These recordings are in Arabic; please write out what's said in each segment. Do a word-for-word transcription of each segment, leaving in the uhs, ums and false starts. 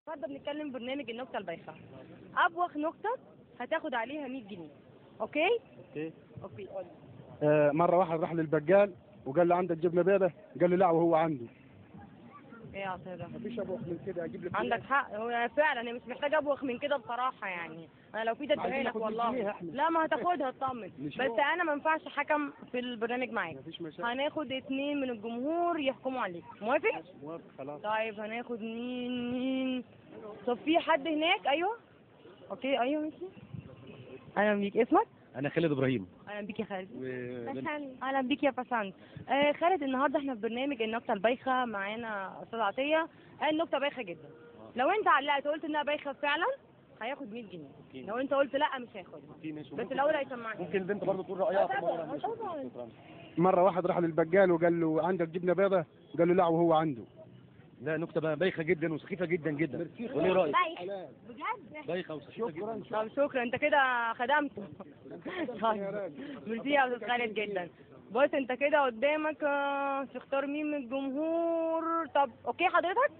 النهارده بنتكلم برنامج النكته البايخه. ابوخ نكته هتاخد عليها مية جنيه. اوكي؟ اوكي اوكي قول. آه مره واحد راح للبقال وقال له عندك جبنه بيضه؟ قال له لا وهو عنده. ايه يا عطيه ده؟ مفيش ابوخ من كده، اجيب لك عندك حق، هو فعلا هي مش محتاجه ابوخ من كده بصراحه يعني. انا لو في ده اديها لك والله. لا ما هتاخدها اطمن. بس انا ما ينفعش حكم في البرنامج معاك. مفيش مشاكل. هناخد اتنين من الجمهور يحكموا عليك. موافق؟ موافق خلاص. طيب هناخد مين مين؟ طب في حد هناك؟ ايوه اوكي ايوه ماشي. اهلا بيك، اسمك؟ انا خالد ابراهيم. اهلا بيك يا خالد. و... اهلا بيك يا بسنت. آه خالد، النهارده احنا في برنامج النكته البايخه، معانا استاذ عطيه. آه النكته بايخه جدا. لو انت علقت وقلت انها بايخه فعلا هياخد مية جنيه. أوكي. لو انت قلت لا مش هياخدها. بس الاول هيسمعني. ممكن البنت برضه تقول رايها في طبعا الموضوع. طبعا. مره واحد راح للبقال وقال له عندك جبنه بيضه؟ قال له لا وهو عنده. لا نكته بقى بايخه جدا وسخيفه جدا جدا. قولي رايك. بايخ بجد؟ بايخه وسخيفه جدا. طب شكرا، انت كده خدمته. طيب ميرسي يا استاذ خالد جدا. بص انت كده قدامك آه، تختار مين من الجمهور. طب اوكي حضرتك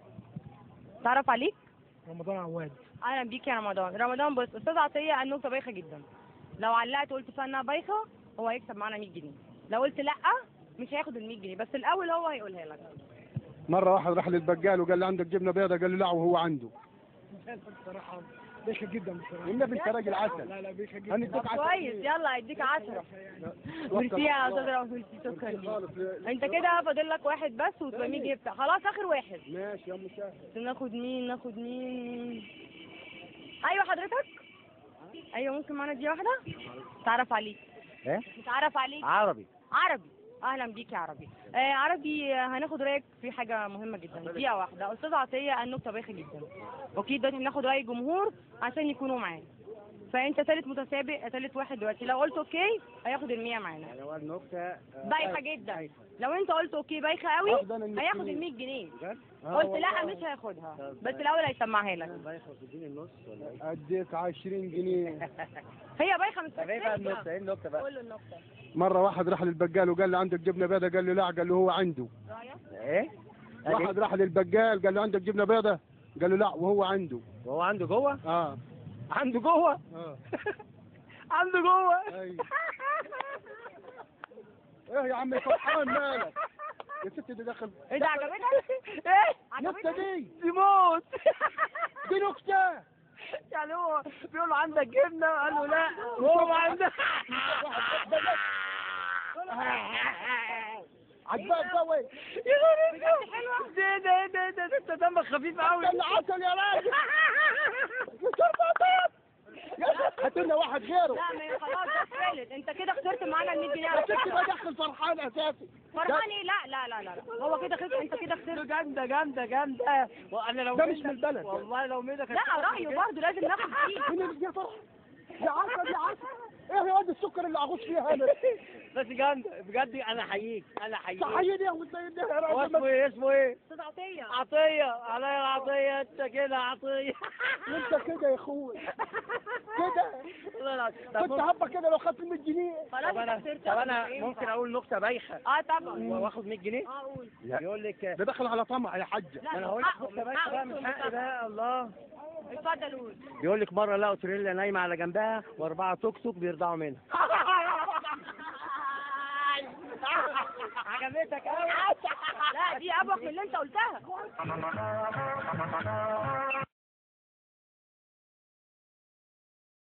تعرف عليك؟ رمضان عواد. اهلا بيك يا رمضان. رمضان بص، استاذ عطيه النكته بايخه جدا. لو علقت وقلت فيها انها بايخه هو هيكسب معانا مية جنيه. لو قلت لا مش هياخد ال مية جنيه، بس الاول هو هيقولها لك. مره واحد راح للبقال وقال له عندك جبنه بيضه؟ قال له لا وهو عنده. بصراحة بيخة جدا بصراحة. النبي انت راجل عسل. لا لا بيخة جدا. هنديك عسل. كويس يلا هيديك عشرة. ميرسي يا استاذ رمضان، شكرا ليك. انت كده فاضل لك واحد بس وتبقى مية جبت خلاص، اخر واحد. ماشي يا مشاهد. ناخد مين ناخد مين؟ ايوه حضرتك. ايوه ممكن معانا دي واحده؟ تعرف عليك. ايه؟ تعرف عليك. عربي. عربي. اهلا بيك يا عربي. آه عربي، آه، هناخد رايك في حاجه مهمه جدا. دقيقه واحده. استاذ عطيه النكته بايخه جدا. اوكي دلوقتي بناخد راي الجمهور عشان يكونوا معانا. فانت ثالث متسابق، ثالث واحد دلوقتي. لو قلت اوكي هياخد ال مية معانا. يعني هو النكته بايخه جدا. لو انت قلت اوكي بايخه قوي هياخد ال مية جنيه. قلت لا مش هياخدها، بس الاول هيسمعها لك. بايخه تديني النص ولا ايه؟ اديك عشرين جنيه. هي بايخه مش طب ايه بقى النكته؟ ايه النكته بقى؟ قول له النكته. مره واحد راح للبقال وقال له عندك جبنه بيضه؟ قال له لا. قال له هو عنده. رايك؟ ايه؟ واحد راح للبقال قال له عندك جبنه بيضه؟ قال له لا وهو عنده. وهو عنده جوه؟ اه عنده جوه؟ اه عنده جوه؟ ايوه. ايه يا عم فرحان مالك؟ يا ست دي دخل. ايه ده عجبتك؟ ايه؟ النكته عجبتك؟ دي دي موت. دي نكته. يعني هو بيقول له عندك جبنه؟ قال له لا وهو عنده. عجبك قوي. يا غريب حلوه. ده ده ده ده انت دمك خفيف قوي. ده العسل يا راجل. يا شربطات. هات لنا واحد غيره. لا ما هي خلاص ده ثالث، انت كده خسرت معانا ال مية جنيه. يا ست بدخل فرحان اساسي. فرحان ايه؟ لا لا لا لا هو كده خسر، انت كده خسرت. جامده جامده جامده. وانا لو ده مش ميدك- من البلد. والله لو ميدك لا رايه برضه لازم ناخد فيه. مين يا فرح؟ يا عسل يا عسل. ايه يا واد السكر اللي اغوص فيها انا؟ بس جامده بجد. انا احييك انا احييك. صحيني يا ولد يا هو راجل. اسمه ايه؟ اسمه ايه؟ استاذ عطيه. عطيه. عليا العطيه. انت كده عطيه. انت كده يا اخوي كده. لا لا. كنت طب هبه كده لو خدت مية جنيه. خلاص طب انا انت خسرت. طب انا ممكن اقول نكته بايخه اه طبعا. واخد مية جنيه؟ اه قول. يقول لك ده دخل على طمع يا حاجه. لا انا من هقول لك حقه، نكته من بايخه بقى حقه، من حق ده. الله. اتفضل قول. بيقول لك مره لقوا تريلا نايمه على جنبها واربعه توك توك بيرضعوا منها. عجبتك قوي. لا دي ابوك من اللي انت قلتها.